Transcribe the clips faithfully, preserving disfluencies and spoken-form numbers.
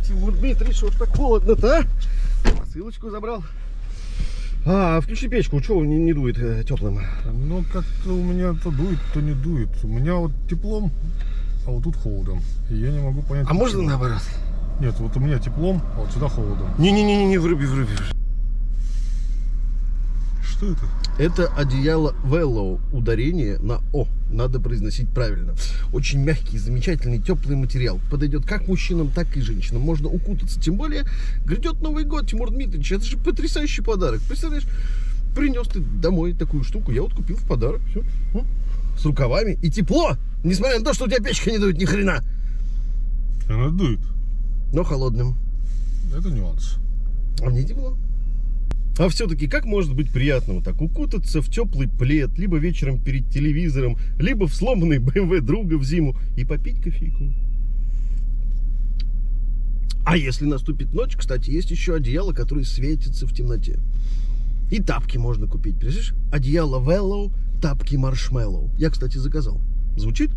Тимур Дмитриевич, что ж так холодно-то, а? Посылочку забрал. А, включи печку, чего не, не дует э, теплым? Ну, как-то у меня то дует, то не дует. У меня вот теплом, а вот тут холодом. И я не могу понять. А можно наоборот? Нет, вот у меня теплом, а вот сюда холодом. Не-не-не, вруби, вруби. Что это? Это одеяло Vello, ударение на О. Надо произносить правильно. Очень мягкий, замечательный, теплый материал. Подойдет как мужчинам, так и женщинам. Можно укутаться. Тем более, грядет Новый год, Тимур Дмитриевич. Это же потрясающий подарок. Представляешь, принес ты домой такую штуку. Я вот купил в подарок. Все. С рукавами. И тепло. Несмотря на то, что у тебя печка не дует ни хрена. Она дует. Но холодным. Это нюанс. А мне тепло. А все-таки как может быть приятно вот так укутаться в теплый плед, либо вечером перед телевизором, либо в сломанный бэ эм вэ друга в зиму и попить кофейку. А если наступит ночь, кстати, есть еще одеяло, которое светится в темноте. И тапки можно купить, представляешь? Одеяло Vello, тапки Marshmallow. Я, кстати, заказал. Звучит?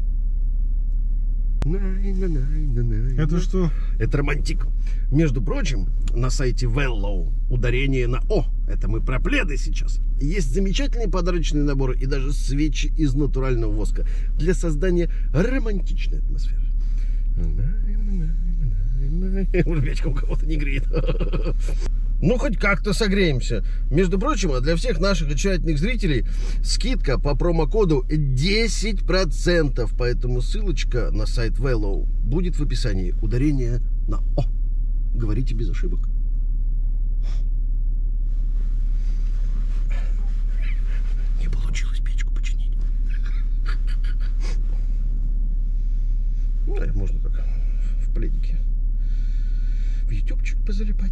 Это что? Это романтик. Между прочим, на сайте Vello ударение на О. Это мы про пледы сейчас. Есть замечательные подарочные наборы и даже свечи из натурального воска для создания романтичной атмосферы. Печка у кого-то не греет. Ну, хоть как-то согреемся. Между прочим, а для всех наших очаровательных зрителей скидка по промокоду десять процентов. Поэтому ссылочка на сайт Vello будет в описании. Ударение на О. Говорите без ошибок. Не получилось печку починить. Ну, можно как в пледике. В ютубчик позалипать.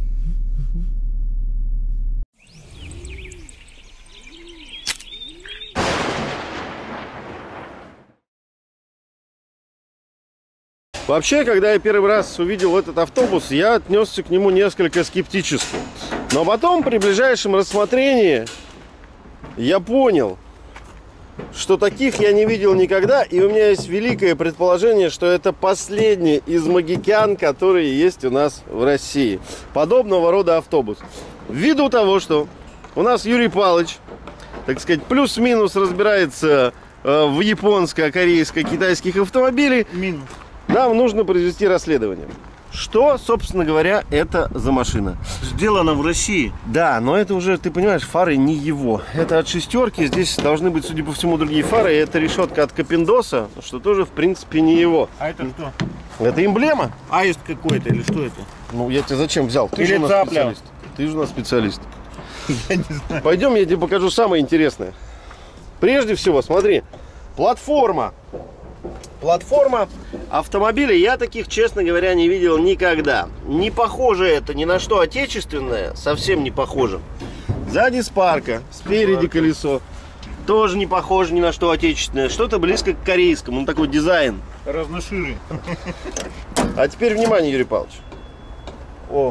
Вообще, когда я первый раз увидел этот автобус, я отнесся к нему несколько скептически. Но потом, при ближайшем рассмотрении, я понял, что таких я не видел никогда. И у меня есть великое предположение, что это последний из магикян, которые есть у нас в России. Подобного рода автобус. Ввиду того, что у нас Юрий Павлович, так сказать, плюс-минус разбирается э, в японско-корейско-китайских автомобилях. Минус. Нам нужно произвести расследование. Что, собственно говоря, это за машина? Сделано в России. Да, но это уже, ты понимаешь, фары не его. Это от шестерки. Здесь должны быть, судя по всему, другие фары. И это решетка от Капиндоса, что тоже, в принципе, не его. А это что? Это эмблема. Аист какой-то или что это? Ну, я тебя зачем взял? Ты Или же у нас цапля. специалист. Ты же у нас специалист. Я не знаю. Пойдем, я тебе покажу самое интересное. Прежде всего, смотри, платформа. Платформа автомобиля, я таких, честно говоря, не видел никогда. Не похоже это ни на что отечественное, совсем не похоже. Сзади спарка, спереди колесо. Тоже не похоже ни на что отечественное. Что-то близко к корейскому, ну такой дизайн. Разноширый. А теперь внимание, Юрий Павлович. О.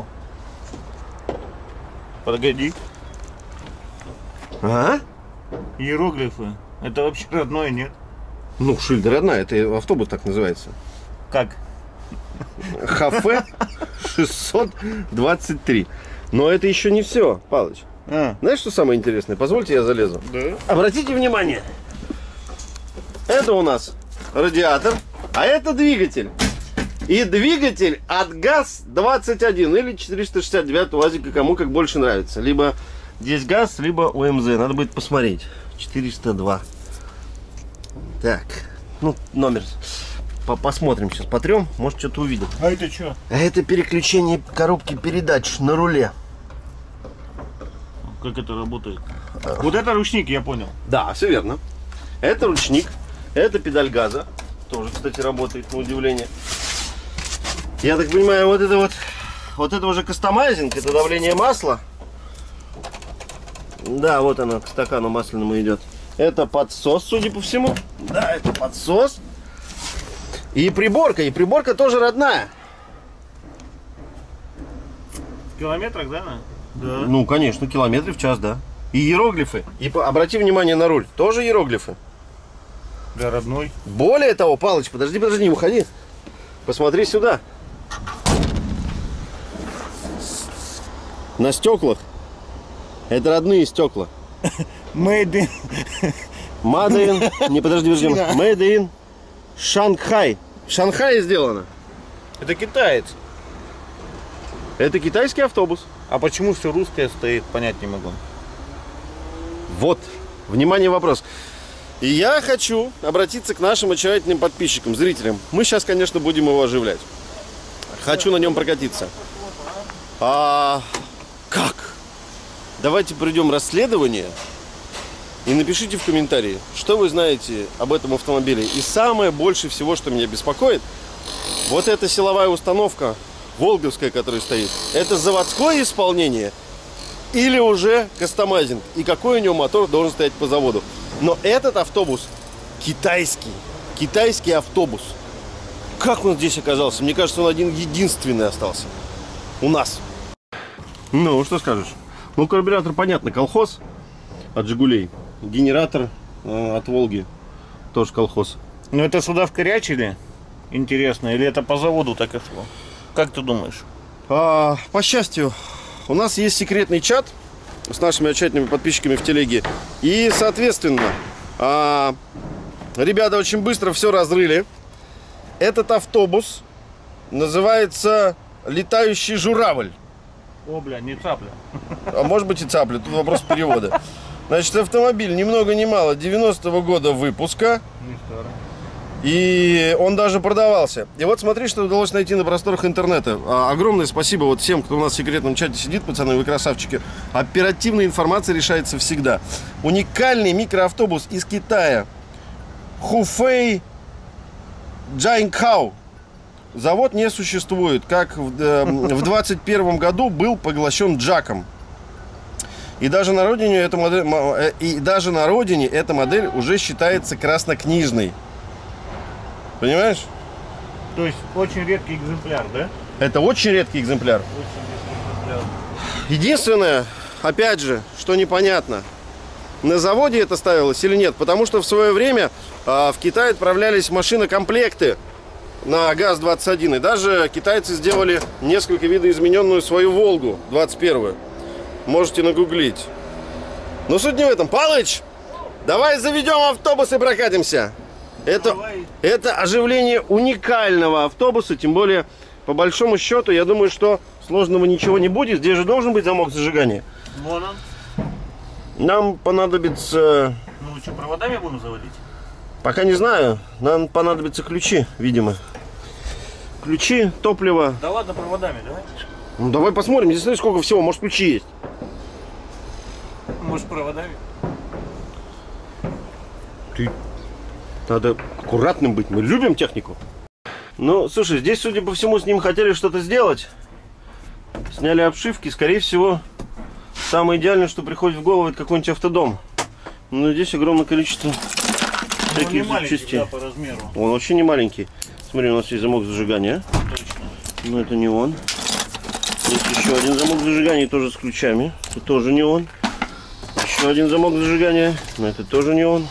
Погоди. А? Иероглифы. Это вообще родное, нет? Ну, шильда родная, это автобус так называется. Как? Хафе шестьсот двадцать три. Но это еще не все, Павлович. А. Знаешь, что самое интересное? Позвольте, я залезу. Да. Обратите внимание. Это у нас радиатор, а это двигатель. И двигатель от ГАЗ двадцать один или четыреста шестьдесят девять УАЗика, кому как больше нравится. Либо здесь ГАЗ, либо УМЗ. Надо будет посмотреть. четыреста два. Так, ну, номер посмотрим сейчас, потрем, может что-то увидим. А это что? А это переключение коробки передач на руле. Как это работает? Вот это ручник, я понял. Да, все верно. Это ручник, это педаль газа. Тоже, кстати, работает, на удивление. Я так понимаю, вот это вот, вот это уже кастомайзинг, это давление масла. Да, вот оно к стакану масляному идет. Это подсос, судя по всему. Да, это подсос. И приборка. И приборка тоже родная. В километрах, да? Да. Ну, конечно, километры в час, да. И иероглифы. И обрати внимание на руль. Тоже иероглифы. Да, родной. Более того, Палыч, подожди, подожди, не уходи. Посмотри сюда. На стеклах. Это родные стекла. Made in... Made in. Не, подожди, подожди. Чина. Made in Шанхай. В Шанхае сделано. Это китаец. Это китайский автобус. А почему все русское стоит, понять не могу. Вот. Внимание, вопрос. И я хочу обратиться к нашим очаровательным подписчикам, зрителям. Мы сейчас, конечно, будем его оживлять. Хочу на нем прокатиться. А как? Давайте проведем расследование и напишите в комментарии, что вы знаете об этом автомобиле. И самое больше всего, что меня беспокоит, вот эта силовая установка волговская, которая стоит, это заводское исполнение или уже кастомайзинг? И какой у него мотор должен стоять по заводу? Но этот автобус китайский. Китайский автобус. Как он здесь оказался? Мне кажется, он один единственный остался. У нас. Ну, что скажешь? Ну, карбюратор, понятно, колхоз от «Жигулей». Генератор э, от «Волги». Тоже колхоз. Ну это сюда вкорячили? Интересно, или это по заводу так и шло? Как ты думаешь? А, по счастью, у нас есть секретный чат с нашими отчетными подписчиками в телеге. И, соответственно, а, ребята очень быстро все разрыли. Этот автобус называется «Летающий журавль». О, бля, не цапля. А может быть и цапля, тут вопрос перевода. Значит, автомобиль ни много ни мало девяностого года выпуска. Не старый. И он даже продавался. И вот смотри, что удалось найти на просторах интернета. А, огромное спасибо вот всем, кто у нас в секретном чате сидит, пацаны, вы красавчики. Оперативная информация решается всегда. Уникальный микроавтобус из Китая. Хуфэй Джайнкау. Завод не существует. Как в, э, в двадцать первом году был поглощен Джаком. И даже на родине эта модель, и даже на родине эта модель уже считается краснокнижной. Понимаешь? То есть очень редкий экземпляр, да? Это очень редкий экземпляр. Очень редкий экземпляр. Единственное, опять же, что непонятно, на заводе это ставилось или нет. Потому что в свое время а, в Китай отправлялись машинокомплекты на ГАЗ двадцать один. И даже китайцы сделали несколько видоизмененную свою «Волгу» двадцать первую. Можете нагуглить. Но суть не в этом. Палыч, давай заведем автобус и прокатимся. Это, Давай. это оживление уникального автобуса. Тем более, по большому счету, я думаю, что сложного ничего не будет. Здесь же должен быть замок зажигания. Вон он. Нам понадобится... Ну что, проводами будем заводить? Пока не знаю. Нам понадобятся ключи, видимо. Ключи, топливо. Да ладно, проводами, давай. Ну, давай посмотрим. Здесь смотри, сколько всего. Может, ключи есть. Может, проводами? Ты... Надо аккуратным быть. Мы любим технику. Ну, слушай, здесь, судя по всему, с ним хотели что-то сделать. Сняли обшивки. Скорее всего, самое идеальное, что приходит в голову, это какой-нибудь автодом. Но здесь огромное количество Он не таких маленький, запчастей. да, по размеру. Он вообще не маленький. Смотри, у нас есть замок зажигания. Точно. Но это не он. Есть еще один замок зажигания, тоже с ключами. Это тоже не он. Еще один замок зажигания. Но это тоже не он.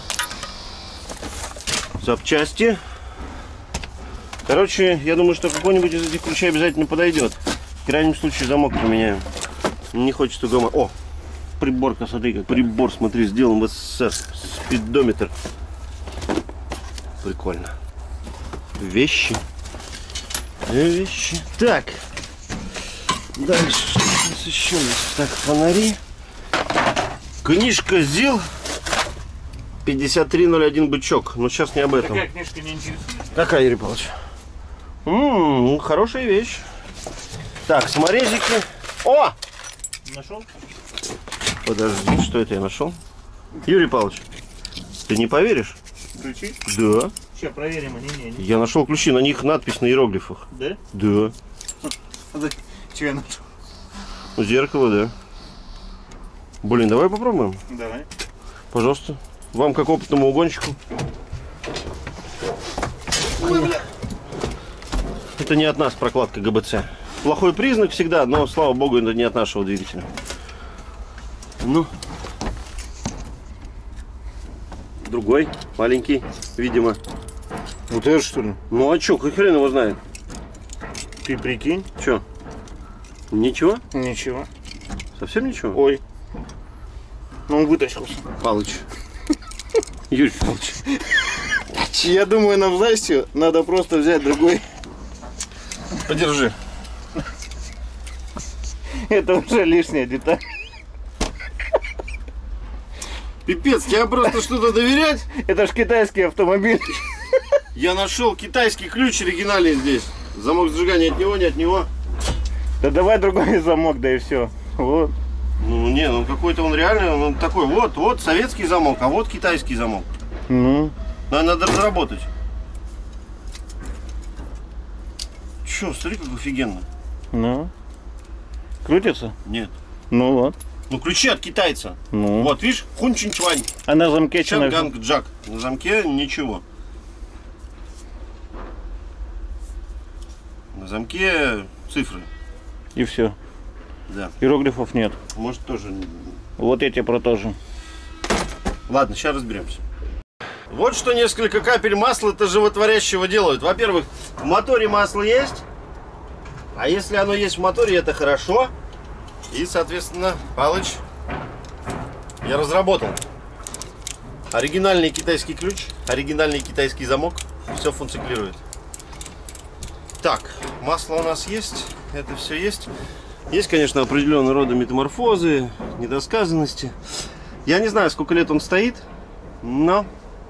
Запчасти. Короче, я думаю, что какой-нибудь из этих ключей обязательно подойдет. В крайнем случае замок поменяем. Не хочется дома. О, приборка, смотри, как прибор, смотри, сделан в СССР. Спидометр. Прикольно. Вещи. Вещи. Так. Дальше. Что у нас еще есть? Так, фонари. Книжка ЗИЛ пятьдесят три ноль один бычок. Но сейчас не об этом. Такая книжка не интересует. Какая, Юрий Павлович? Ммм, хорошая вещь. Так, саморезики. О! Нашел? Подожди, что это я нашел? Юрий Павлович, ты не поверишь? Ключи? Да. Сейчас проверим, они не, не. Я нашел ключи, на них надпись на иероглифах. Да? Да. Че я нашел? Зеркало, да. Блин, давай попробуем. Давай. Пожалуйста. Вам, как опытному угонщику. Ой, бля. Это не от нас прокладка ГБЦ. Плохой признак всегда, но, слава богу, это не от нашего двигателя. Ну. Другой, маленький, видимо. Вот это что ли? Ну а чё, как хрен его знает? Ты прикинь? Чё? Ничего? Ничего. Совсем ничего? Ой. Ну он вытащился. Палыч. Юрий Павлович. Я думаю, нам Зайсю надо просто взять другой. Подержи. Это уже лишняя деталь. Пипец, тебе просто что-то доверять? Это ж китайский автомобиль. Я нашел китайский ключ оригинальный здесь. Замок зажигания от него, не от него. Да давай другой замок, да и все. Вот. Ну не, ну какой-то он реальный, он такой, вот, вот советский замок, а вот китайский замок. Ну. Надо, надо разработать. Чё, смотри, как офигенно. Ну. Крутится? Нет. Ну вот. Ну ключи от китайца. Ну. Вот, видишь, хунчин-чвань. А на замке что написано? Чанганг Джак. На замке ничего. На замке цифры. И все. Да. Иероглифов нет. Может тоже. Вот эти про тоже. Ладно, сейчас разберемся. Вот что несколько капель масла-то животворящего делают. Во-первых, в моторе масло есть. А если оно есть в моторе, это хорошо. И, соответственно, Палыч, я разработал оригинальный китайский ключ, оригинальный китайский замок. Все функционирует. Так, масло у нас есть. Это все есть. Есть, конечно, определенного рода метаморфозы, недосказанности. Я не знаю, сколько лет он стоит, но...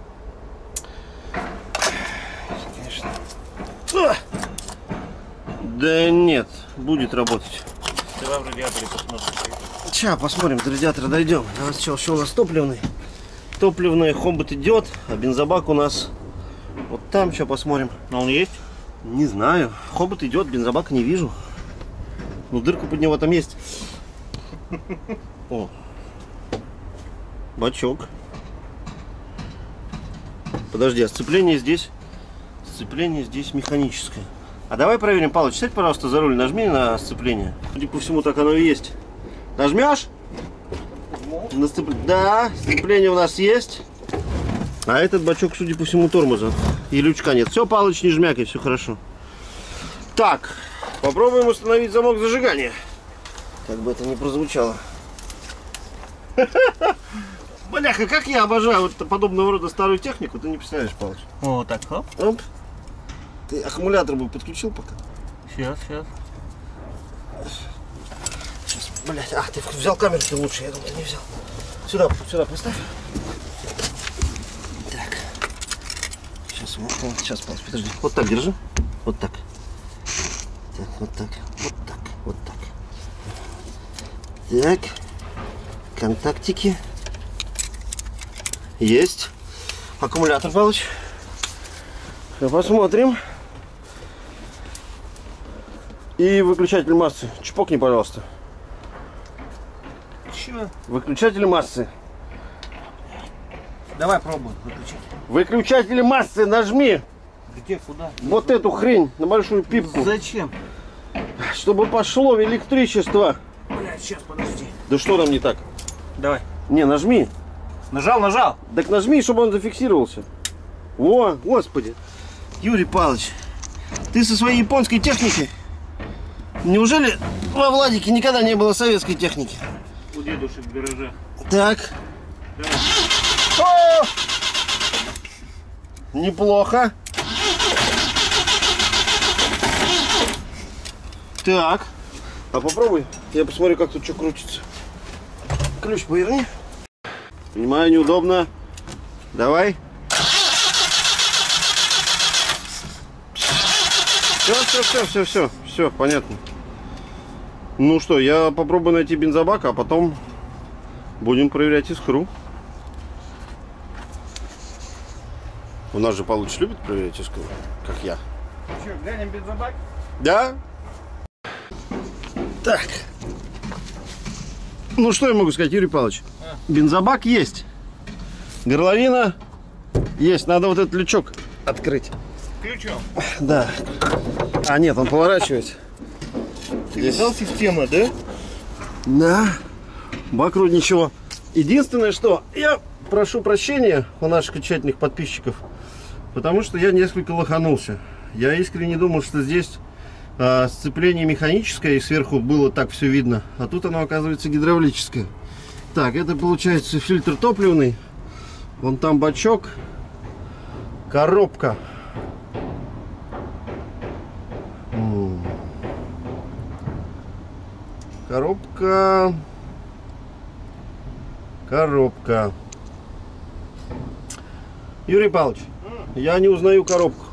Конечно. А! Да нет, будет работать. Давай в радиаторе посмотрим. Сейчас посмотрим, до радиатора дойдем. У нас что, что у нас топливный? Топливный хобот идет, а бензобак у нас вот там. Сейчас посмотрим. А он есть? Не знаю. Хобот идет, бензобака не вижу. Ну, дырка под него там есть. О. Бачок. Подожди, а сцепление здесь? Сцепление здесь механическое. А давай проверим, Павлович, сядь, пожалуйста, за руль, нажми на сцепление. Судя по всему, так оно и есть. Нажмешь? На сцеп... Да, сцепление у нас есть. А этот бачок, судя по всему, тормоза. И лючка нет. Все, Павлович, не жмякай, все хорошо. Так, попробуем установить замок зажигания. Как бы это ни прозвучало. Бляха, как я обожаю вот подобного рода старую технику, ты не представляешь, Павлович. Вот так, хоп. Оп. Ты аккумулятор бы подключил пока? Сейчас, сейчас. Сейчас, блядь, а, ты взял камеру, ты лучше, я думаю, ты не взял. Сюда, сюда поставь. Так. Сейчас, вот, сейчас, Павлович, подожди. Вот так держи. Вот так. Так, вот так, вот так, вот так. Так. Контактики. Есть. Аккумулятор, Павлович. Посмотрим. И выключатель массы. Чпокни, пожалуйста. Чё? Выключатель массы. Давай пробуем выключить. Выключатель массы нажми. Где, куда? Вот эту хрень на большую пипку. Зачем? Чтобы пошло электричество. Блядь, сейчас, подожди. Да что там не так? Давай. Не, нажми. Нажал, нажал. Так нажми, чтобы он зафиксировался. О, господи. Юрий Павлович, ты со своей японской техникой? Неужели во Владике никогда не было советской техники? У дедушек в гараже. Так. Давай. О! Неплохо. Так. А попробуй. Я посмотрю, как тут что крутится. Ключ поверни. Понимаю, неудобно. Давай. Все, все, все, все, все, все, понятно. Ну что, я попробую найти бензобак, а потом будем проверять искру. У нас же Павлович любит проверять искру, как я. Что, глянем бензобак? Да? Так. Ну что я могу сказать, Юрий Павлович? А? Бензобак есть. Горловина есть. Надо вот этот лючок открыть. Ключом? Да. А нет, он поворачивается. Здесь... система, да? Да. Бак вроде ничего. Единственное, что я прошу прощения у наших тщательных подписчиков, потому что я несколько лоханулся. Я искренне думал, что здесь а, сцепление механическое, и сверху было так все видно. А тут оно, оказывается, гидравлическое. Так, это получается фильтр топливный. Вон там бачок. Коробка. Коробка. Коробка. Юрий Павлович, я не узнаю коробку.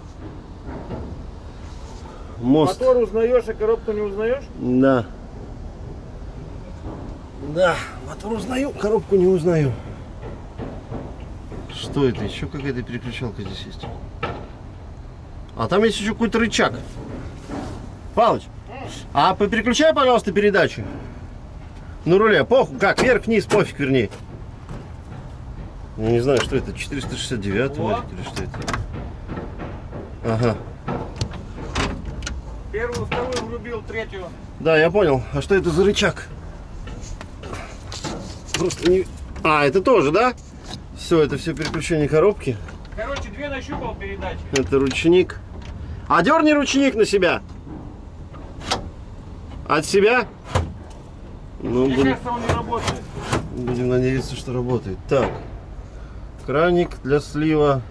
Мост. Мотор узнаешь, а коробку не узнаешь? Да. Да, мотор узнаю, коробку не узнаю. Что это? Еще какая-то переключалка здесь есть. А там есть еще какой-то рычаг. Павлович, а переключай, пожалуйста, передачу. На руле. Похуй, как? Вверх, вниз, пофиг, вернее. Я не знаю, что это. четыреста шестьдесят девятый вроде, или что это? Ага. Первую, вторую врубил, третью. Да, я понял. А что это за рычаг? Просто не... А, это тоже, да? Все, это все переключение коробки. Короче, две нащупал передачи. Это ручник. А дерни ручник на себя. От себя? Ну, Мне будем, кажется, он не работает. будем надеяться, что работает. Так. Краник для слива.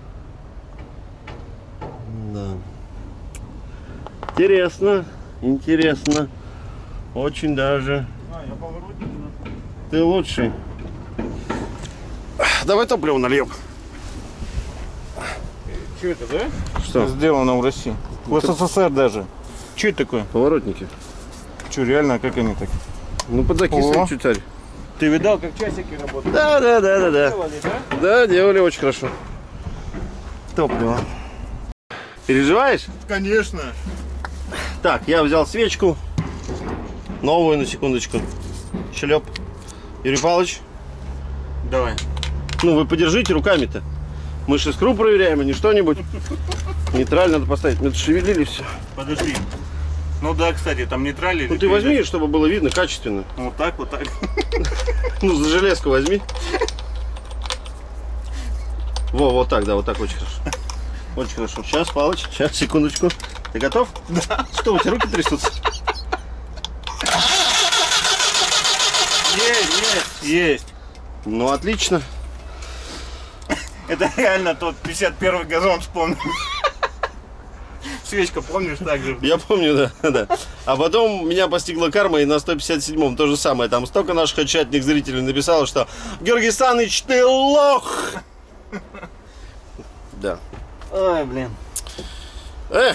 Да. Интересно. Интересно. Очень даже. А, я поворотник. Ты лучший. Давай топливо нальем. Что это, да? Что? Сделано в России. В СССР даже. Что это такое? Поворотники. Что, реально, как они так? Ну, подзакисывай О. чуть-чуть. Ты видал, как часики работают? Да, да, да, да, да. Делали, да? Да, делали очень хорошо. Топливо. Переживаешь? Конечно. Так, я взял свечку. Новую, на секундочку. Шлеп. Юрий Павлович, Давай. ну вы подержите руками-то. Мы же искру проверяем, а не что-нибудь. Нейтраль надо поставить. Мы тут шевелили все. Подожди. Ну да, кстати, там нейтрали. Ну ты возьми, чтобы было видно качественно. Вот так, вот так. Ну, за железку возьми. Во, вот так, да, вот так очень хорошо. Очень хорошо. Сейчас, Павлович, сейчас, секундочку. Ты готов? Да. Что, у тебя руки трясутся? Есть, есть. Есть. Ну, отлично. Это реально тот пятьдесят первый газон вспомнил. Свечка, помнишь, так же? Я помню, да, да. А потом меня постигла карма, и на сто пятьдесят седьмом то же самое. Там столько наших отчетных зрителей написало, что Георгий Саныч, ты лох! Да. Ой, блин. Эх,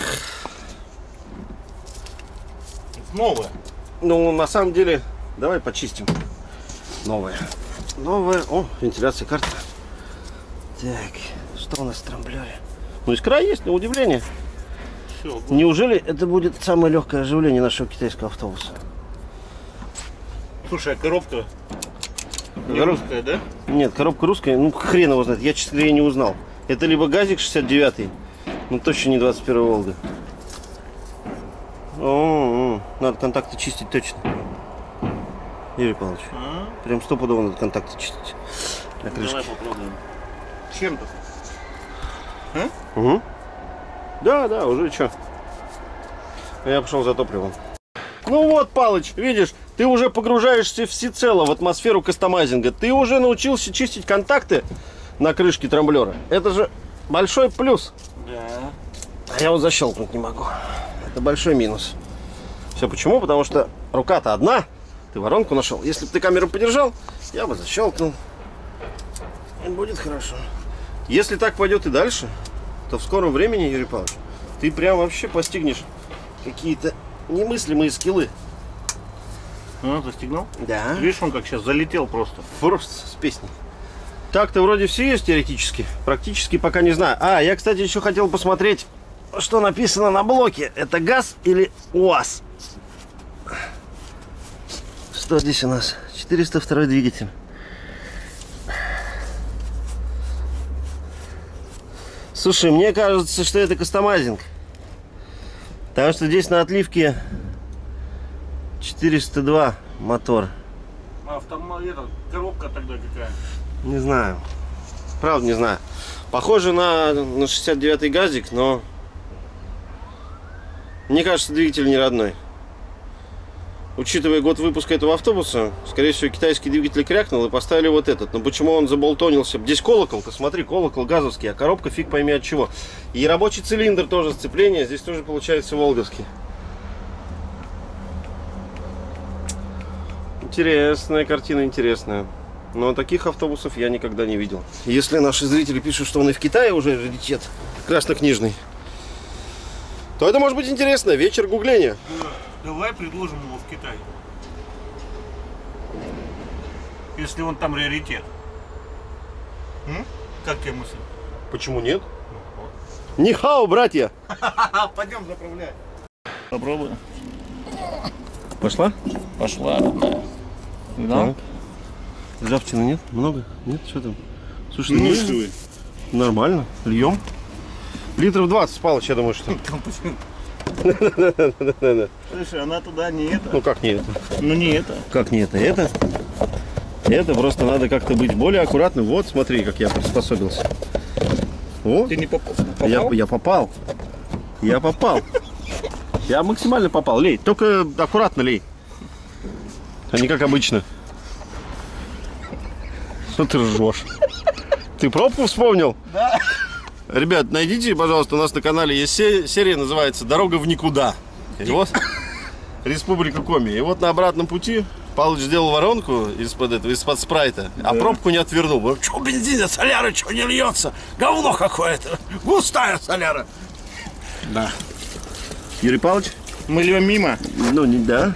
Новое. ну, на самом деле, давай почистим. Новое. Новое. О, вентиляция карты. Так, что у нас в трамблере? Ну, искра есть, на удивление. Все. Неужели это будет самое легкое оживление нашего китайского автобуса? Слушай, а коробка не Короб- русская, да? Нет, коробка русская, ну хрен его знает, я, честно говоря, не узнал. Это либо ГАЗик шестьдесят девятый, ну точно не двадцать первая Волга. О, надо контакты чистить точно. Юрий Павлович, А? прям стопудово надо контакты чистить. На крышке. Давай попробуем. Чем-то. Угу. Да, да, уже что. Я пошел за топливом. Ну вот, Палыч, видишь, ты уже погружаешься всецело в атмосферу кастомайзинга. Ты уже научился чистить контакты на крышке трамблера. Это же большой плюс. Да. А я вот защелкнуть не могу. Это большой минус. Все почему? Потому что рука-то одна. Ты воронку нашел. Если бы ты камеру подержал, я бы защелкнул. И будет хорошо. Если так пойдет и дальше, то в скором времени, Юрий Павлович, ты прям вообще постигнешь какие-то немыслимые скиллы. Ну, застегнул? Да. Видишь, он как сейчас залетел просто. Просто с песней. Так-то вроде все есть теоретически. Практически пока не знаю. А, я, кстати, еще хотел посмотреть, что написано на блоке. Это ГАЗ или УАЗ? Что здесь у нас? четыреста второй двигатель. Слушай, мне кажется, что это кастомайзинг. Потому что здесь на отливке четыреста два мотор. А автомат, это, коробка тогда какая? Не знаю. Правда не знаю. Похоже на, на шестьдесят девятый газик, но Мне кажется, двигатель не родной. Учитывая год выпуска этого автобуса, скорее всего, китайский двигатель крякнул и поставили вот этот. Но почему он заболтонился? Здесь колокол, ты смотри, колокол газовский, а коробка фиг пойми от чего. И рабочий цилиндр тоже сцепление, здесь тоже получается волговский. Интересная картина, интересная. Но таких автобусов я никогда не видел. Если наши зрители пишут, что он и в Китае уже раритет краснокнижный, то это может быть интересно. Вечер гугления. Давай предложим его в Китай. Если он там раритет. М? Как тебе мысль? Почему нет? Нихао, братья! Пойдем заправлять. Попробуем. Пошла? Пошла. Да? Ржавчины нет? Много? Нет? Что там? Слушай, Ну, ну, что? нормально. Льем. Литров двадцать Палыч, я думаю, что. Слушай, она туда не это. Ну как не это? Ну не это. Как не это? Это? Это просто надо как-то быть более аккуратным. Вот, смотри, как я приспособился. О, Ты не попал? я, я попал. Я попал. Я максимально попал. Лей, только аккуратно лей. А не как обычно. Что ты ржешь? Ты пробку вспомнил? Да. Ребят, найдите, пожалуйста, у нас на канале есть серия, называется «Дорога в никуда». И вот Республика Коми. И вот на обратном пути Палыч сделал воронку из-под этого, из-под спрайта, а Да. пробку не отвернул. Что бензина, соляра, что не льется? Говно какое-то. Густая соляра. Да. Юрий Павлович? Мы льем мимо. Ну, не да.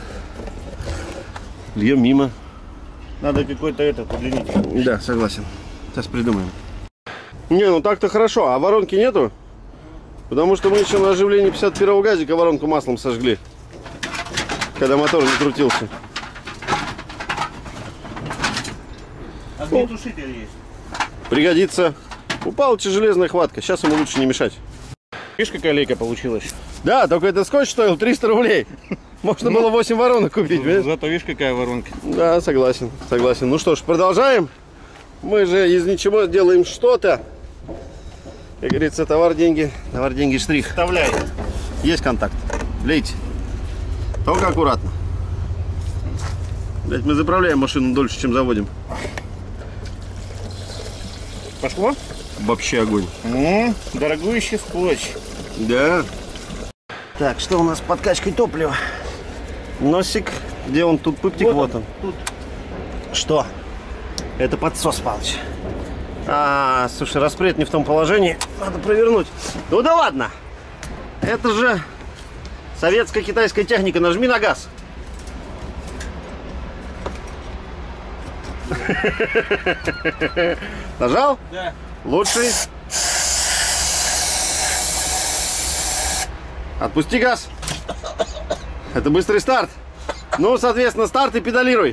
Льем мимо. Надо какой-то этот удлинитель. Да, согласен. Сейчас придумаем. Не, ну так-то хорошо, а воронки нету? Потому что мы еще на оживлении пятьдесят первого газика воронку маслом сожгли, когда мотор не крутился. Огнетушитель есть. Пригодится. У Палыча железная хватка, сейчас ему лучше не мешать. Видишь, какая лейка получилась? Да, только этот скотч стоил триста рублей. Можно было восемь воронок купить, понимаешь? Зато видишь, какая воронка. Да, согласен, согласен. Ну что ж, продолжаем. Мы же из ничего делаем что-то. Как говорится, товар, деньги, товар, деньги, штрих. Вставляй. Есть контакт. Лейте. Только аккуратно. Блять, мы заправляем машину дольше, чем заводим. Пошло? Вообще огонь. Ну, дорогущий скотч. Да. Так, что у нас с подкачкой топлива? Носик. Где он? Тут пыптик, вот, вот он. Тут. Что? Это подсос, Палыч. А, слушай, распред не в том положении. Надо провернуть. Ну да ладно. Это же советско-китайская техника. Нажми на газ. Нажал? Да. Лучший. Отпусти газ. Это быстрый старт. Ну, соответственно, старт и педалируй.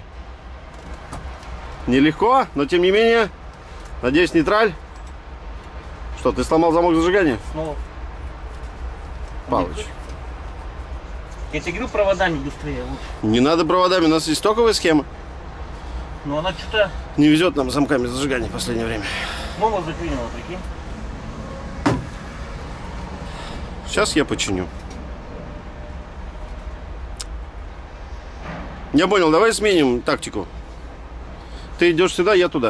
Нелегко, но тем не менее. Надеюсь, нейтраль. Что, ты сломал замок зажигания? Снова. Палыч. Я тебе говорю, проводами быстрее лучше. Не надо проводами, у нас есть стоковая схема. Но она что-то Не везет нам замками зажигания в последнее время. снова заклинила, прикинь. Сейчас я починю. Я понял, давай сменим тактику. Ты идешь сюда, я туда.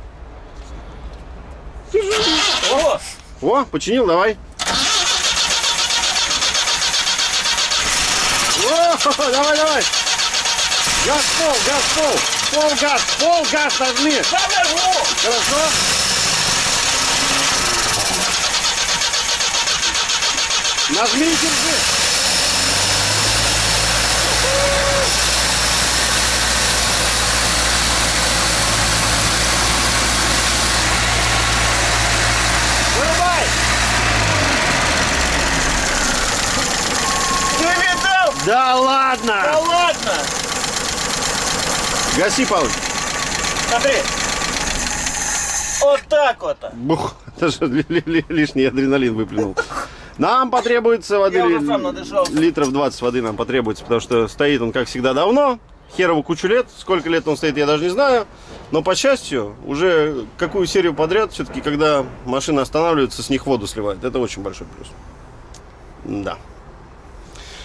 О! О, починил, давай. О, давай, давай. Газ пол, газ пол. Пол газ, пол газ нажми. Хорошо. Нажми и держи. Вырубай. Ты видал? Да ладно. Да ладно! Гаси, Павлович. Смотри. Вот так вот. Бух, даже ли- ли- ли- лишний адреналин выплюнул. Нам потребуется воды, Я уже ли- сам надышался. литров двадцать воды нам потребуется, потому что стоит он, как всегда, давно. Херову кучу лет. Сколько лет он стоит, я даже не знаю. Но, по счастью, уже какую серию подряд, все-таки, когда машина останавливается, с них воду сливает. Это очень большой плюс. Да.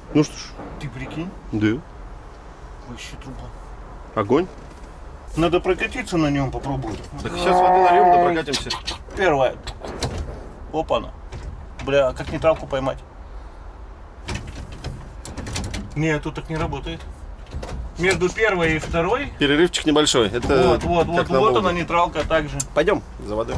Ну что ж, Ты прикинь, да. вообще труба. Огонь. Надо прокатиться на нем, попробовать. Так сейчас воды нальем, да прокатимся. Первое. Опа-на. Бля, а как нейтралку поймать? Нет, тут так не работает. Между первой и второй. Перерывчик небольшой. Это Вот, вот, вот, как на вот Волге. она нейтралка также. Пойдем за водой.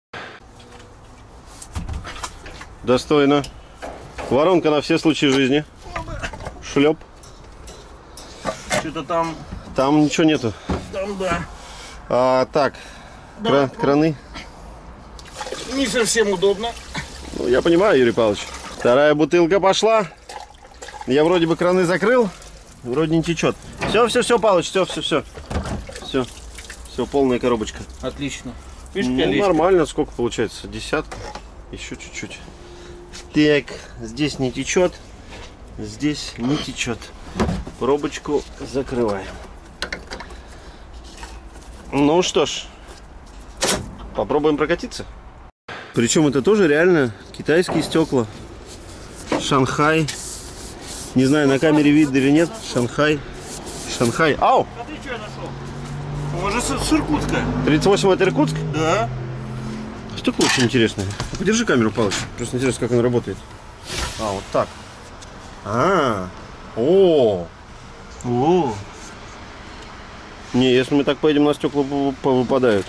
Достойно. Воронка на все случаи жизни. Шлеп. Что-то там, Там ничего нету. там, да. А, так, кра- краны. Не совсем удобно. Ну, я понимаю, Юрий Павлович. Вторая бутылка пошла. Я вроде бы краны закрыл. Вроде не течет. Все, все, все, Павлович, все, все, все. Все. Все, полная коробочка. Отлично. Видишь, Ну, пялечка? нормально, сколько получается? Десятка. Еще чуть-чуть. Так, здесь не течет. Здесь не течет. Пробочку закрываем. Ну что ж, попробуем прокатиться. Причем это тоже реально китайские стекла. Шанхай. Не знаю, на камере видно или нет. Шанхай. Шанхай. Ау! Смотри, что я нашел. Может, с, с Иркутска? тридцать восемь это Иркутск? Да. Стекло очень интересное. Подержи камеру, Павлович. Просто интересно, как она работает. А, вот так. А, о, О, не, если мы так поедем, на стекла пов- повыпадают.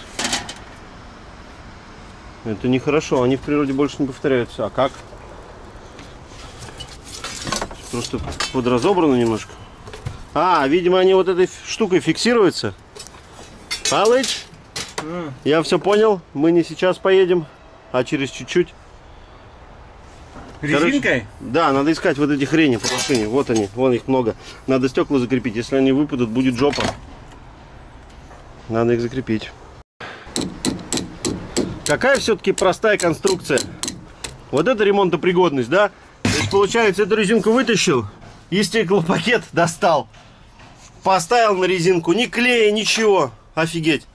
Это нехорошо, они в природе больше не повторяются. А как? Просто подразобрано немножко. А, видимо, они вот этой штукой фиксируются. Палыч, м, я все понял. Мы не сейчас поедем, а через чуть-чуть. резинкой? Да, надо искать вот эти хрени по машине. Вот они, вон их много. Надо стекла закрепить. Если они выпадут, будет жопа. Надо их закрепить. Какая все-таки простая конструкция. Вот это ремонтопригодность, да? То есть, получается, эту резинку вытащил и стеклопакет достал. Поставил на резинку, ни клея, ничего. Офигеть.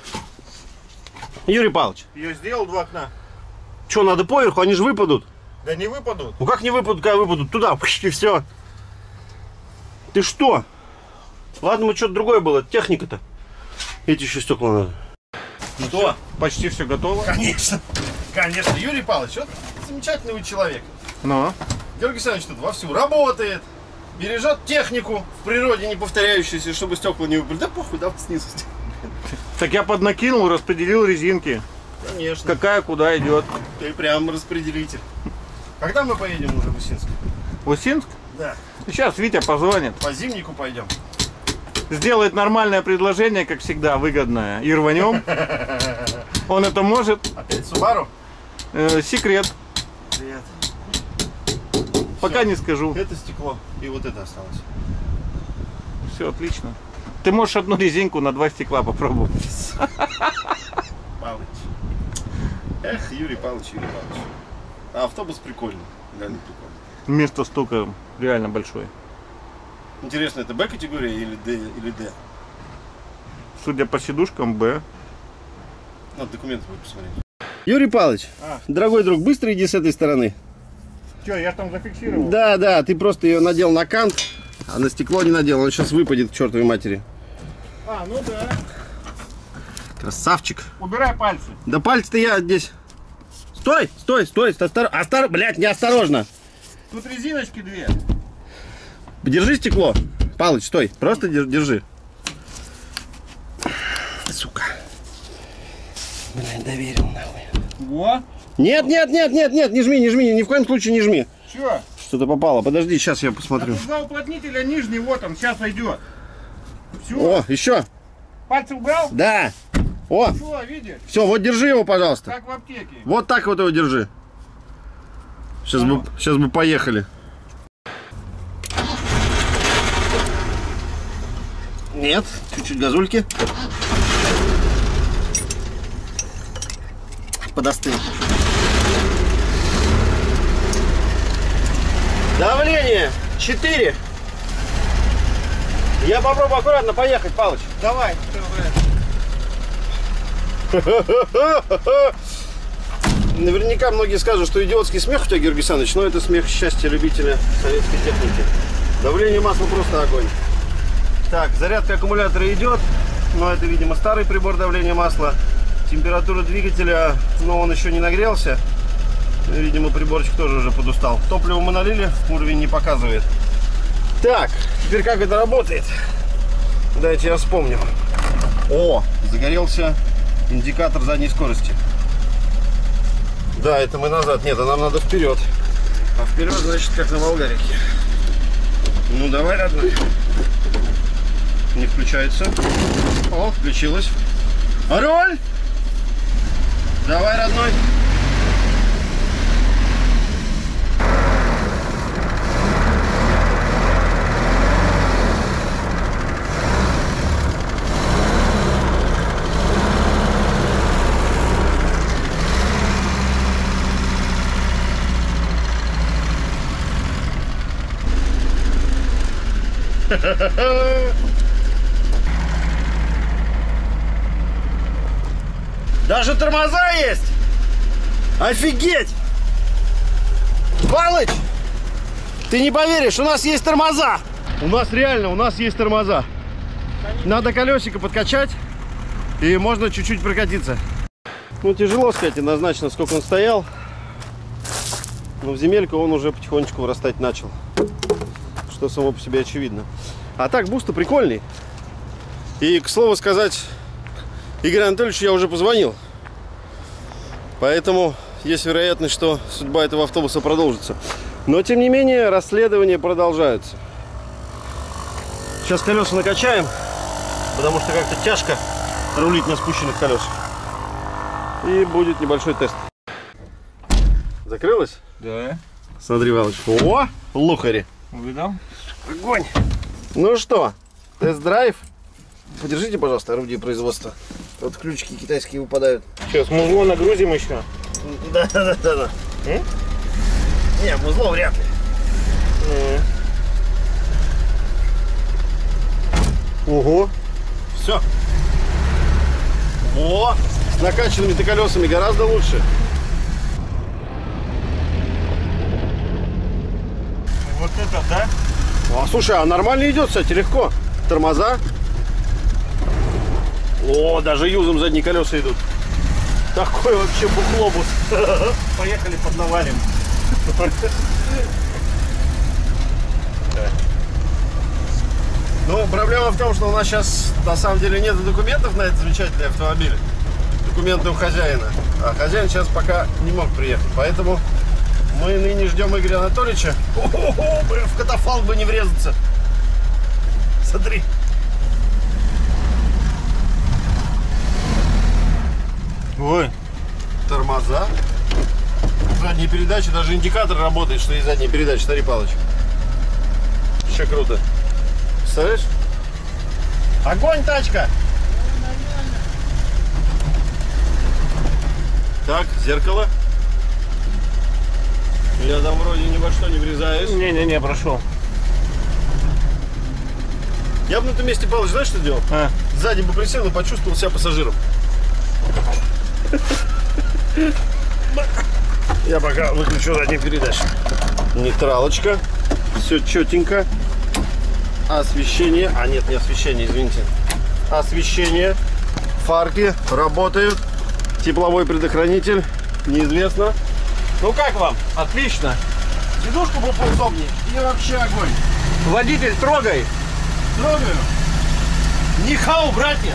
Юрий Павлович, Я сделал два окна. что, надо поверху? Они же выпадут. Да не выпадут. Ну как не выпадут, когда выпадут? Туда, и все. Ты что? Ладно, мы что-то другое было. Техника-то. Эти еще стекла надо. Что? Почти все готово. Конечно. Конечно. Юрий Павлович, вот замечательный вы человек. Ну? Георгий Александрович тут вовсю работает. Бережет технику в природе не повторяющуюся, чтобы стекла не выпали. Да похуй, давай снизу. Так я поднакинул, распределил резинки. Конечно. Какая куда идет. Ты прям распределитель. Когда мы поедем уже в Усинск? В Усинск? Да. Сейчас Витя позвонит. По зимнику пойдем. Сделает нормальное предложение, как всегда, выгодное. И рванем. Он это может. Опять Субару? Э, секрет. Привет. Пока не скажу. Это стекло. И вот это осталось. Все отлично. Ты можешь одну резинку на два стекла попробовать. Павлович. Эх, Юрий Павлович, Юрий Павлович. А автобус прикольный. Реально прикольный. Место столько реально большое. Интересно, это Б категория или Д или Д? Судя по сидушкам, Б. Надо документы будет посмотреть. Юрий Павлович, А. дорогой друг, быстро иди с этой стороны. Че, я там зафиксировал? Да, да, ты просто ее надел на кант, а на стекло не надел. Он сейчас выпадет к чертовой матери. А, ну да. Красавчик. Убирай пальцы. Да пальцы-то я здесь. Стой, стой, стой, остор... Остор... блядь, неосторожно. Тут резиночки две. Держи стекло. Палыч, стой, просто дер- держи. Сука. Блядь, доверил нахуй. Во. Нет, нет, нет, нет, нет, не жми, не жми, ни в коем случае не жми. Че? Что-то попало. Подожди, сейчас я А посмотрю. тут два уплотнителя нижний, вот он, сейчас пойдет. Все. О, еще. Пальцы убрал? Да. О, Что, видишь? все, вот держи его, пожалуйста. Как в аптеке. Вот так вот его держи. Сейчас бы, сейчас бы поехали. Нет, чуть-чуть газульки. Подостыл. Давление четыре. Я попробую аккуратно поехать, Палыч. Давай. Наверняка многие скажут, что идиотский смех у тебя, Георгий Александрович, но это смех счастья любителя советской техники. Давление масла просто огонь. Так, зарядка аккумулятора идет, но это, видимо, старый прибор давления масла. Температура двигателя, но он еще не нагрелся. Видимо, приборчик тоже уже подустал. Топливо мы налили, уровень не показывает. Так, теперь как это работает? Дайте я вспомню. О, загорелся индикатор задней скорости. Да, это мы назад. Нет, а нам надо вперед. А вперед, значит, как на Волгарике. Ну, давай, родной. Не включается. О, включилось. Роль! Давай, родной. Даже тормоза есть! Офигеть! Палыч! Ты не поверишь, у нас есть тормоза! У нас реально, у нас есть тормоза. Надо колесико подкачать, и можно чуть-чуть прокатиться. Ну, тяжело сказать однозначно, сколько он стоял. Но в земельку он уже потихонечку вырастать начал. Что само по себе очевидно. А так, буст-то прикольный. И, к слову сказать, Игорю Анатольевичу я уже позвонил. Поэтому есть вероятность, что судьба этого автобуса продолжится. Но, тем не менее, расследования продолжаются. Сейчас колеса накачаем, потому что как-то тяжко рулить на спущенных колесах. И будет небольшой тест. Закрылось? Да. Смотри, Валыч. О, лухари. Увидал? Огонь. Ну что, тест-драйв? Подержите, пожалуйста, орудие производства. Вот ключики китайские выпадают. Сейчас музло нагрузим еще. Да, да, да, да. М? Не, музло вряд ли. Mm. Ого. Все. О, с накачанными-то колесами гораздо лучше. Вот это, да? А, слушай, а нормально идет, кстати, легко. Тормоза. О, даже юзом задние колеса идут. Такой вообще бухлобус. Поехали поднавалим. Ну, проблема в том, что у нас сейчас на самом деле нет документов на этот замечательный автомобиль. Документы у хозяина. А хозяин сейчас пока не мог приехать. Поэтому мы ныне ждем Игоря Анатольевича. О-хо-хо, в катафалк бы не врезаться. Смотри. Ой, тормоза. Задние передачи, даже индикатор работает, что есть задние передачи. Смотри, Палыч. Еще круто. Представляешь? Огонь, тачка! Так, зеркало. Я там вроде ни во что не врезаюсь. Не-не-не, прошел. Я бы на этом месте, Павлович, знаешь, что делал? А. Сзади бы присел и почувствовал себя пассажиром. Я пока выключу заднюю передачу. Нейтралочка. Все четенько. Освещение. А, нет, не освещение, извините. Освещение. Фарки работают. Тепловой предохранитель. Неизвестно. Ну как вам? Отлично. Сидушку бы поудобнее. И вообще огонь. Водитель, трогай. Трогаю. Нихау, братья.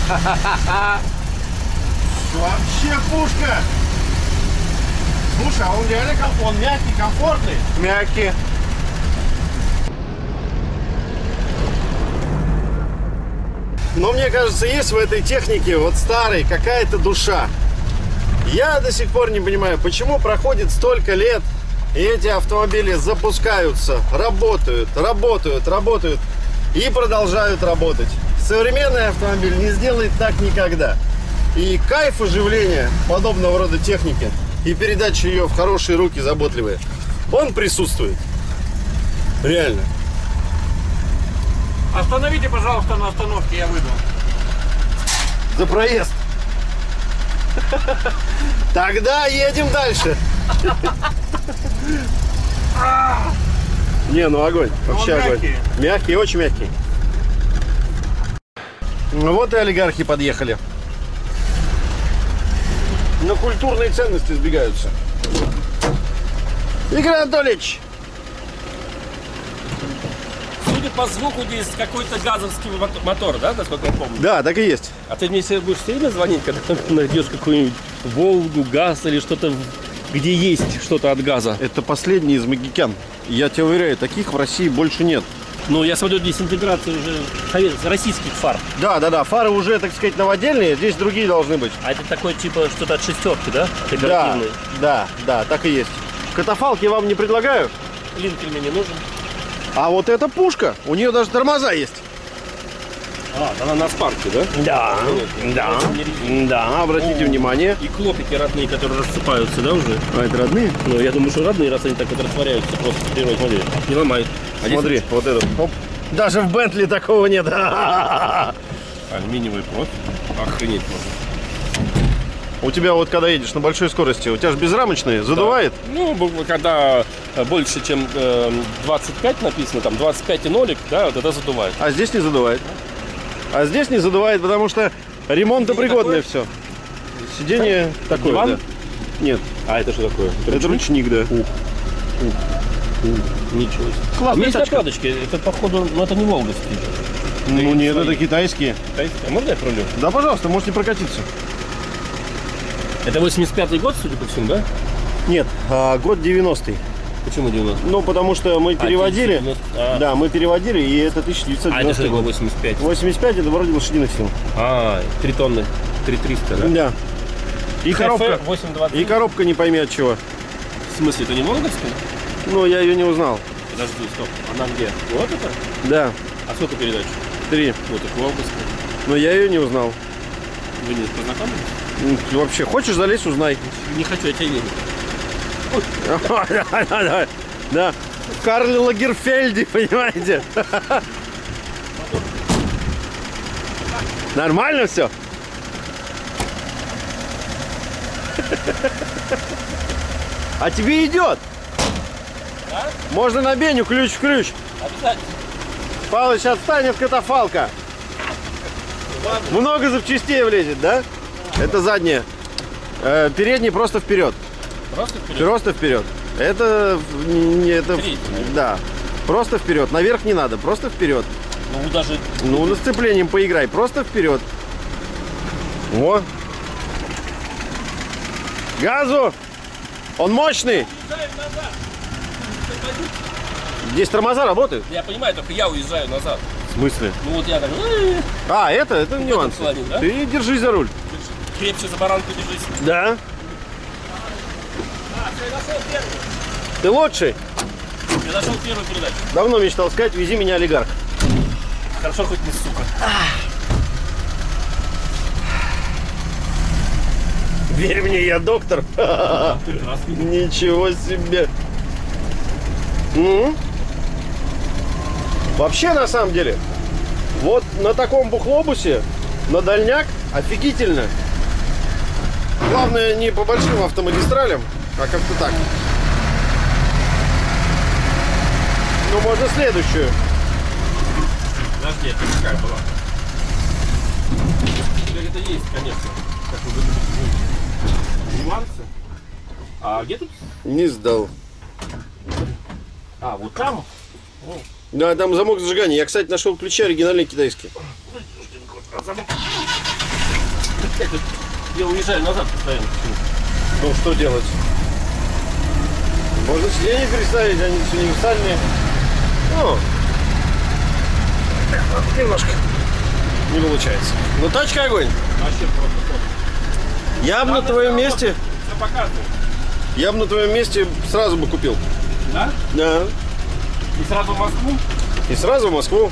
Вообще пушка. Слушай, а он реально комфортный, он мягкий, комфортный. Мягкий. Но мне кажется, есть в этой технике вот старой какая-то душа. Я до сих пор не понимаю, почему проходит столько лет, и эти автомобили запускаются, работают, работают, работают и продолжают работать. Современный автомобиль не сделает так никогда. И кайф оживления подобного рода техники и передача ее в хорошие руки, заботливые, он присутствует. Реально. Остановите, пожалуйста, на остановке, я выйду. За проезд. Тогда едем дальше. Не, ну огонь. Вообще он огонь. мягкий. Мягкий, очень мягкий. Ну вот и олигархи подъехали. Но культурные ценности сбегаются. Игорь Анатольевич! Судя по звуку, здесь какой-то газовский мото- мотор, да, насколько я помню? Да, так и есть. А ты мне все будешь все время звонить, когда найдешь какую-нибудь Волгу, газ или что-то, где есть что-то от газа? Это последний из магикян. Я тебе уверяю, таких в России больше нет. Ну, я смотрю, здесь интеграция уже совет- российских фар. Да, да, да. Фары уже, так сказать, новодельные, здесь другие должны быть. А это такой, типа, что-то от шестерки, да? От Да, оперативной. да, да, так и есть. Катафалки вам не предлагаю. Линкель мне не нужен. А вот эта пушка, у нее даже тормоза есть. А, она на спарке, да? Да, да, да, обратите внимание. И клопики родные, которые рассыпаются, да, уже? А это родные? Ну, я думаю, что родные, раз они так вот растворяются просто в природе. Смотри, не ломают. А здесь Смотри, вот этот. Оп. Даже в Бентли такого нет. алюминиевый профиль. Охренеть можно. У тебя вот когда едешь на большой скорости, у тебя же безрамочные, задувает? Ну, б- когда э, больше, чем э, двадцать пять написано, там двадцать пять и нолик, да, вот это задувает. А здесь не задувает. А здесь не задувает, потому что ремонтопригодное все. Сиденье такое, Диван? да. Нет, А это что такое? это ручник, да. Ничего себе. Классная Есть тачка. накладочки, это походу, ну это не волговский. Ну нет, свои. это китайские. А можно я пролю? Да, пожалуйста, можете прокатиться. Это восемьдесят пятый год, судя по всему, да? Нет, а, год девяностый. Почему девяносто? Ну, потому что мы переводили. девяносто. А. Да, мы переводили, и это тысяча девятьсот А это девяностый что такое год. восемьдесят пять? восемьдесят пять это вроде лошадиных сил. А, три тонны. три триста, да? Да. И коробка. восемь двадцать. И коробка не пойми от чего. В смысле, это не волговская? Ну, я ее не узнал. Подожди, стоп. Она где? Вот это? Да, А сколько передач? три. Вот так волговская. Но я ее не узнал. Вы не познакомились? Ну, вообще, хочешь залезь, узнай. Не хочу, я тебя верю. Да, да. В Карле Лагерфельде, понимаете? Нормально все? А тебе идет? Можно на Беню ключ в ключ. Обязательно. Палыч, отстань от катафалка. Много запчастей влезет, да? Это задняя. Э, передний просто вперед. Просто вперед. Просто вперед. Это не это. Третий, наверное. Да. Просто вперед. Наверх не надо, просто вперед. Ну, даже... Ну, на сцеплением поиграй, просто вперед. Во. Газу! Он мощный! Здесь тормоза работают? Я понимаю, только я уезжаю назад. В смысле? Ну, вот я так... э, А, это, это нюанс. плане, да? Ты держись за руль. Крепче за баранку держись. Да. А, я нашел первый. Ты лучший. Я нашел первую передачу. Давно мечтал сказать, вези меня, олигарх. Хорошо, хоть не сука. Верь мне, я доктор. Прекрасно. Ничего себе. М? Вообще, на самом деле, вот на таком бухлобусе, на дальняк, офигительно. Главное, не по большим автомагистралям, а как-то так. Ну, можно следующую. Подожди, это какая была? Теперь это есть, конечно. Как вы говорите, нюансы. А где тут? Не сдал. А, вот там? Да, там замок зажигания. Я, кстати, нашел ключи оригинальные китайские. А замок. Я уезжаю назад постоянно. Ну, что делать? Можно сиденье переставить, они все универсальные. Ну, немножко не получается. Ну, тачка огонь. Вообще просто топ. Я бы на твоем месте, Все показывает. я бы на твоем месте сразу бы купил. Да? Да. И сразу в Москву? И сразу в Москву.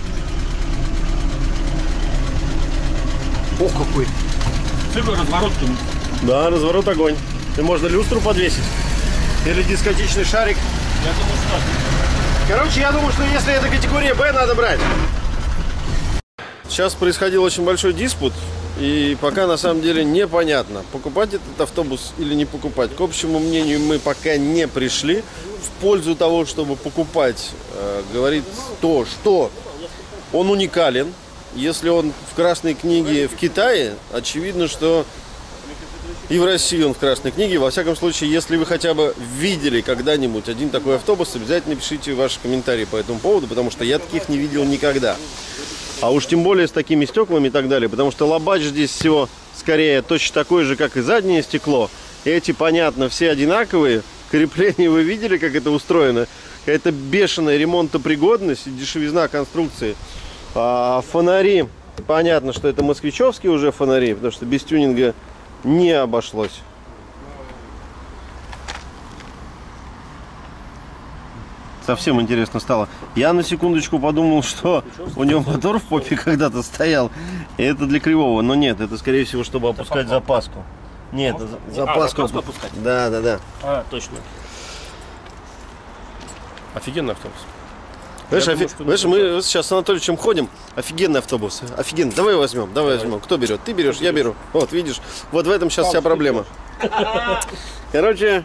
Ох, какой. Какой разворот тут? Да, разворот огонь. И можно люстру подвесить. Или дискотечный шарик. Я думаю, что... Короче, я думаю, что если это категория Б, надо брать. Сейчас происходил очень большой диспут. И пока на самом деле непонятно, покупать этот автобус или не покупать. К общему мнению мы пока не пришли. В пользу того, чтобы покупать, э, говорит то, что он уникален. Если он в Красной книге в Китае, очевидно, что и в России он в Красной книге. Во всяком случае, если вы хотя бы видели когда-нибудь один такой автобус, обязательно пишите ваши комментарии по этому поводу, потому что я таких не видел никогда. А уж тем более с такими стеклами и так далее, потому что лобач здесь всего скорее точно такой же, как и заднее стекло. Эти, понятно, все одинаковые. Крепление вы видели, как это устроено? Это бешеная ремонтопригодность и дешевизна конструкции. А фонари, понятно, что это москвичевские уже фонари, потому что без тюнинга не обошлось. Совсем интересно стало. Я на секундочку подумал, что у него мотор в попе когда-то стоял. И это для кривого. Но нет, это скорее всего, чтобы опускать запаску. Нет, это запаску. А, запаску опускать? Да, да, да. А, точно. Офигенный автобус. Знаешь, Я офи... думаю, что Знаешь, мы сейчас с Анатольевичем ходим. Офигенный автобус. Офигенный. Давай возьмем, давай возьмем. Кто берет? Ты берешь, я беру. Вот, видишь, вот в этом сейчас вся проблема. Короче,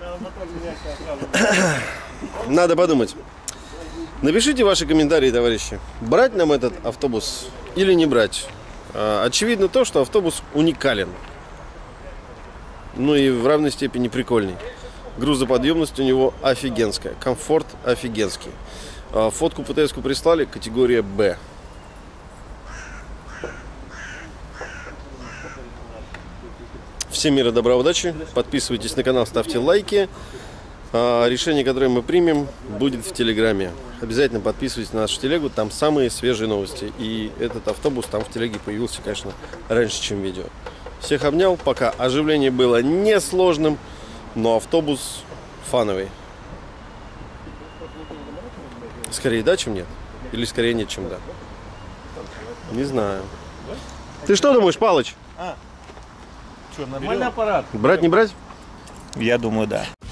надо подумать. Напишите ваши комментарии, товарищи. Брать нам этот автобус или не брать? Очевидно то, что автобус уникален. Ну и в равной степени прикольный. Грузоподъемность у него офигенская. Комфорт офигенский. Фотку ПТС-ку прислали, категория Б. Всем мира, добра, удачи. Подписывайтесь на канал, ставьте лайки. Решение, которое мы примем, будет в Телеграме. Обязательно подписывайтесь на нашу телегу, там самые свежие новости. И этот автобус там в телеге появился, конечно, раньше, чем видео. Всех обнял, пока оживление было несложным, но автобус фановый. Скорее да, чем нет? Или скорее нет, чем да? Не знаю. Ты что думаешь, Палыч? Что, нормальный аппарат? Брать, не брать? Я думаю, да.